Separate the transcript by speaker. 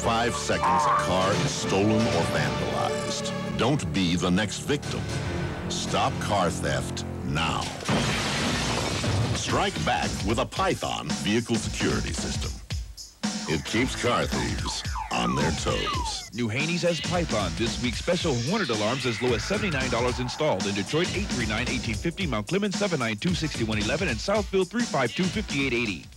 Speaker 1: 5 seconds, a car is stolen or vandalized. Don't be the next victim. Stop car theft now. Strike back with a Python vehicle security system. It keeps car thieves on their toes.
Speaker 2: New Haney's has Python. This week's special Hornet alarms as low as $79 installed. In Detroit, 839-1850, Mount Clemens, 792-6111, and Southfield, 352-5880.